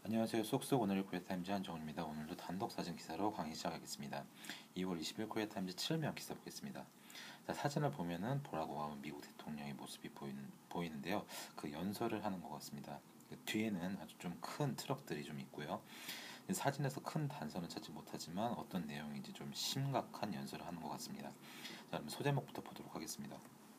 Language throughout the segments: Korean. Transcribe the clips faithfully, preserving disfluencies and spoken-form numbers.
안녕하세요. 쏙쏙 오늘의 코리아타임즈 한정우입니다. 오늘도 단독 사진 기사로 강의 시작하겠습니다. 이월 이십일 코리아타임즈 칠 면 기사 보겠습니다. 자, 사진을 보면은 보락 오바마 미국 대통령의 모습이 보이는, 보이는데요. 그 연설을 하는 것 같습니다. 그 뒤에는 아주 좀 큰 트럭들이 좀 있고요. 사진에서 큰 단서는 찾지 못하지만 어떤 내용인지 좀 심각한 연설을 하는 것 같습니다. 자, 그럼 소제목부터 보도록 하겠습니다.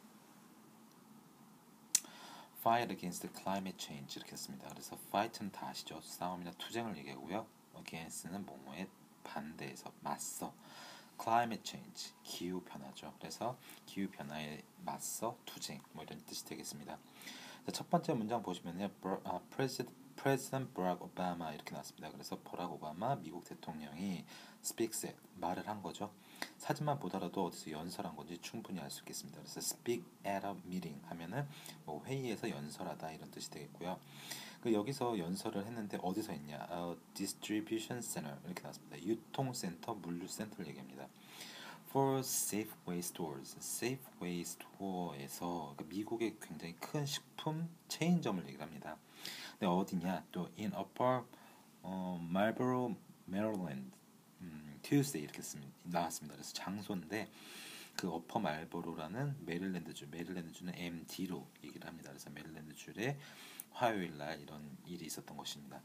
Fight against climate change 이렇게 했습니다. 그래서 fight는 다 아시죠? 싸움이나 투쟁을 얘기하고요. against는 뭐뭐에 반대해서 맞서. climate change 기후 변화죠. 그래서 기후 변화에 맞서 투쟁 뭐 이런 뜻이 되겠습니다. 자, 첫 번째 문장 보시면요, 아, President President Barack Obama 이렇게 나왔습니다. 그래서 버락 오바마 미국 대통령이 speaks at 말을 한 거죠. 사진만 보더라도 어디서 연설한 건지 충분히 알 수 있겠습니다. 그래서 speak at a meeting 하면은 뭐 회의에서 연설하다 이런 뜻이 되겠고요. 그 여기서 연설을 했는데 어디서 했냐? 어, distribution center 이렇게 나왔습니다. 유통센터, 물류센터를 얘기합니다. For Safeway stores, Safeway 스토어에서 그러니까 미국의 굉장히 큰 식품 체인점을 얘기를 합니다. 근데 어디냐? 또 in Upper 어, Marlboro, Maryland, 음, Tuesday 이렇게 씁니다. 나왔습니다. 그래서 장소인데 그 어퍼 말보로라는 메릴랜드주, 메릴랜드주는 엠디로 얘기를 합니다. 그래서 메릴랜드주에 화요일 날 이런 일이 있었던 것입니다.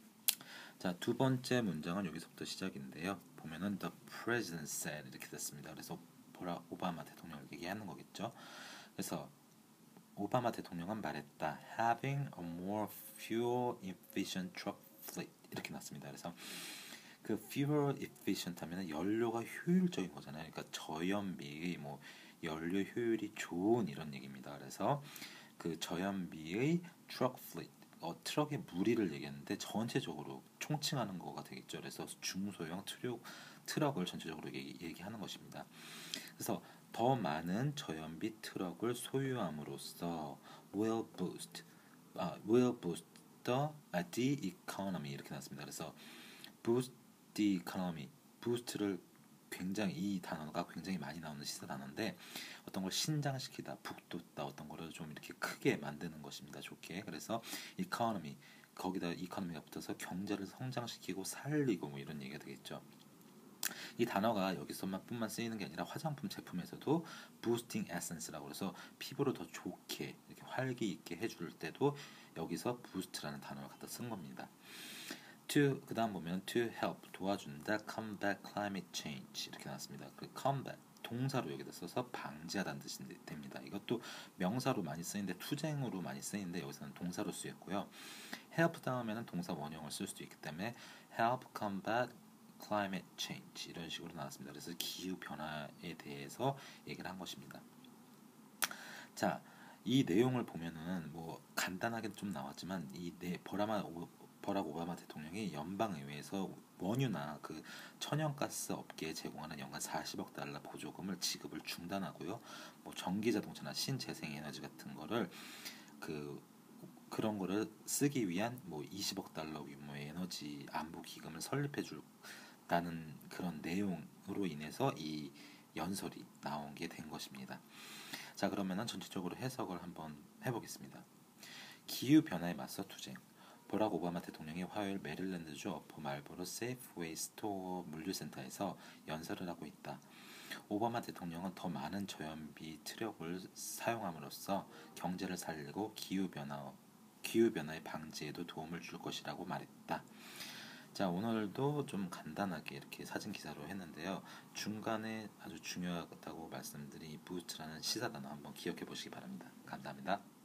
자, 두 번째 문장은 여기서부터 시작인데요. 보면은 the president said 이렇게 됐습니다. 그래서 보라 오바마 대통령을 얘기하는 거겠죠. 그래서 오바마 대통령은 말했다. Having a more fuel efficient truck fleet 이렇게 났습니다. 그래서 그 fuel efficient 하면은 연료가 효율적인 거잖아요. 그러니까 저연비의 뭐 연료 효율이 좋은 이런 얘기입니다. 그래서 그 저연비의 truck fleet 어, 트럭의 무리를 얘기했는데 전체적으로 총칭하는 거가 되겠죠. 그래서 중소형 트럭, 트럭을 전체적으로 얘기, 얘기하는 것입니다. 그래서 더 많은 저연비 트럭을 소유함으로써 will boost, 아, will boost the, 아, the economy 이렇게 나왔습니다. 그래서 boost the economy, boost를 굉장히 이 단어가 굉장히 많이 나오는 시사 단어인데 어떤 걸 신장시키다, 북돋다 어떤 거를 좀 이렇게 크게 만드는 것입니다. 좋게. 그래서 economy 거기다 economy가 붙어서 경제를 성장시키고 살리고 뭐 이런 얘기가 되겠죠. 이 단어가 여기서만 뿐만 쓰이는 게 아니라 화장품 제품에서도 boosting essence라고 해서 피부를 더 좋게 이렇게 활기 있게 해줄 때도 여기서 boost라는 단어를 갖다 쓴 겁니다. to 그 다음 보면 to help 도와준다 combat climate change 이렇게 나왔습니다. 그 combat 동사로 여기다 써서 방지하다는 뜻이 됩니다. 이것도 명사로 많이 쓰이는데 투쟁으로 많이 쓰이는데 여기서는 동사로 쓰였고요. help 다음에는 동사 원형을 쓸 수도 있기 때문에 help combat climate change 이런 식으로 나왔습니다. 그래서 기후 변화에 대해서 얘기를 한 것입니다. 자, 이 내용을 보면은 뭐 간단하게 좀 나왔지만 이 네 버라마 버락 오바마 대통령이 연방의회에서 원유나 그 천연가스 업계에 제공하는 연간 사십억 달러 보조금을 지급을 중단하고요. 뭐 전기자동차나 신재생에너지 같은 거를 그 그런 거를 쓰기 위한 뭐 이십억 달러 규모의 에너지 안보 기금을 설립해 줄다는 그런 내용으로 인해서 이 연설이 나온 게 된 것입니다. 자, 그러면은 전체적으로 해석을 한번 해보겠습니다. 기후 변화에 맞서 투쟁. 버락 오바마 대통령이 화요일 메릴랜드주 어퍼 말보로 세이프웨이 스토어 물류센터에서 연설을 하고 있다. 오바마 대통령은 더 많은 저연비 트럭을 사용함으로써 경제를 살리고 기후 변화 기후 변화의 방지에도 도움을 줄 것이라고 말했다. 자, 오늘도 좀 간단하게 이렇게 사진 기사로 했는데요. 중간에 아주 중요하다고 말씀드린 이 부스트라는 시사 단어 한번 기억해 보시기 바랍니다. 감사합니다.